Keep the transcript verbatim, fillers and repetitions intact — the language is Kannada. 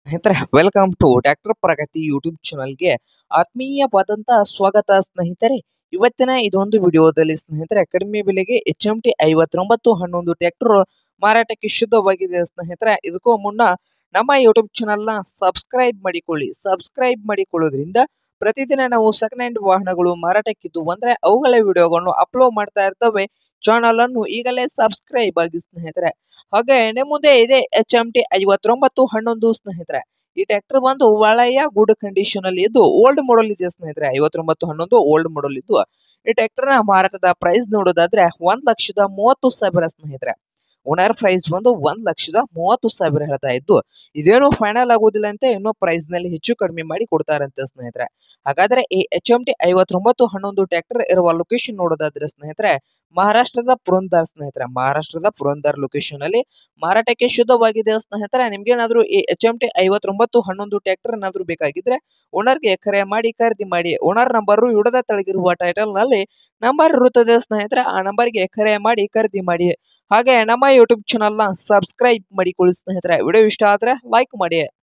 ಸ್ನೇಹಿತರೆ welcome to tractor Pragati YouTube ಚಾನಲ್ಗೆ ಆತ್ಮೀಯವಾದಂತಹ ಸ್ವಾಗತ ಸ್ನೇಹಿತರೆ. ಇವತ್ತಿನ ಇದೊಂದು ವಿಡಿಯೋದಲ್ಲಿ ಸ್ನೇಹಿತರೆ ಕಡಿಮೆ ಬೆಲೆಗೆ ಎಚ್ ಎಂ ಟಿ ಐವತ್ತೊಂಬತ್ತು ಹನ್ನೊಂದು ಟ್ರ್ಯಾಕ್ಟರ್ ಮಾರಾಟಕ್ಕೆ ಶುದ್ಧವಾಗಿದೆ ಸ್ನೇಹಿತರೆ. ಇದಕ್ಕೂ ಮುನ್ನ ನಮ್ಮ ಯೂಟ್ಯೂಬ್ ಚಾನಲ್ನ ಸಬ್ಸ್ಕ್ರೈಬ್ ಮಾಡಿಕೊಳ್ಳಿ. ಸಬ್ಸ್ಕ್ರೈಬ್ ಮಾಡಿಕೊಳ್ಳೋದ್ರಿಂದ ಪ್ರತಿದಿನ ನಾವು ಸೆಕೆಂಡ್ ಹ್ಯಾಂಡ್ ವಾಹನಗಳು ಮಾರಾಟಕ್ಕಿದ್ದು ಅಂದ್ರೆ ಅವುಗಳ ವಿಡಿಯೋಗಳನ್ನು ಅಪ್ಲೋಡ್ ಮಾಡ್ತಾ ಇರ್ತವೆ. ಚಾನಲ್ ಅನ್ನು ಈಗಲೇ ಸಬ್ಸ್ಕ್ರೈಬ್ ಆಗಿ ಸ್ನೇಹಿತರೆ. ಹಾಗೆ ನಿಮ್ಮ ಮುಂದೆ ಇದೆ ಎಚ್ ಎಂ ಟಿ ಐವತ್ತೊಂಬತ್ತು ಹನ್ನೊಂದು ಸ್ನೇಹಿತರೆ. ಈ ಟ್ರ್ಯಾಕ್ಟರ್ ಬಂದು ಒಳ್ಳೆಯ ಗುಡ್ ಕಂಡೀಷನ್ ಅಲ್ಲಿ ಇದ್ದು ಓಲ್ಡ್ ಮಾಡಲ್ ಇದೆ ಸ್ನೇಹಿತರೆ. ಐವತ್ತೊಂಬತ್ತು ಹನ್ನೊಂದು ಓಲ್ಡ್ ಮಾಡಲ್ ಇದ್ದು ಈ ಟ್ರ್ಯಾಕ್ಟರ್ ನ ಮಾರಾಟದ ಪ್ರೈಸ್ ನೋಡೋದಾದ್ರೆ ಒಂದ್ ಲಕ್ಷದ ಮೂವತ್ತು ಸಾವಿರ ಸ್ನೇಹಿತರೆ. ಓನರ್ ಪ್ರೈಸ್ ಬಂದು ಒಂದ್ ಲಕ್ಷದ ಮೂವತ್ತು ಸಾವಿರ ಹೇಳ್ತಾ ಇದ್ದು ಇದೇನು ಫೈನಲ್ ಆಗೋದಿಲ್ಲ ಅಂತ ಇನ್ನೂ ಪ್ರೈಸ್ ನಲ್ಲಿ ಹೆಚ್ಚು ಕಡಿಮೆ ಮಾಡಿ ಕೊಡ್ತಾರಂತೆ ಸ್ನೇಹಿತರೆ. ಹಾಗಾದ್ರೆ ಈ ಎಚ್ ಎಂ ಟಿ ಐವತ್ತೊಂಬತ್ತು ಹನ್ನೊಂದು ಟ್ರ್ಯಾಕ್ಟರ್ ಇರುವ ಲೊಕೇಶನ್ ನೋಡೋದಾದ್ರೆ ಸ್ನೇಹಿತರೆ ಮಹಾರಾಷ್ಟ್ರದ ಪುರಂದರ್ ಸ್ನೇಹಿತರೆ. ಮಹಾರಾಷ್ಟ್ರದ ಪುರಂದರ್ ಲೊಕೇಶನ್ ಅಲ್ಲಿ ಮಾರಾಟಕ್ಕೆ ಶುದ್ಧವಾಗಿದೆ ಸ್ನೇಹಿತರೆ. ನಿಮ್ಗೇನಾದ್ರೂ ಈ ಎಚ್ ಎಂ ಟಿ ಐವತ್ತೊಂಬತ್ತು ಹನ್ನೊಂದು ಟ್ರ್ಯಾಕ್ಟರ್ ಏನಾದ್ರು ಬೇಕಾಗಿದ್ರೆ ಓನರ್ಗೆ ಕರೆ ಮಾಡಿ ಖರೀದಿ ಮಾಡಿ. ಓನರ್ ನಂಬರ್ ವಿಡಿಯೋದ ತೆಳಗಿರುವ ಟೈಟಲ್ ನಲ್ಲಿ ನಂಬರ್ ಇರುತ್ತದೆ ಸ್ನೇಹಿತರೆ. ಆ ನಂಬರ್ಗೆ ಕರೆ ಮಾಡಿ ಖರೀದಿ ಮಾಡಿ. ಹಾಗೆ ನಮ್ಮ ಯೂಟ್ಯೂಬ್ ಚಾನಲ್ನ ಸಬ್ಸ್ಕ್ರೈಬ್ ಮಾಡಿಕೊಳ್ಳಿ ಸ್ನೇಹಿತರೆ. ವಿಡಿಯೋ ಇಷ್ಟ ಆದ್ರೆ ಲೈಕ್ ಮಾಡಿ.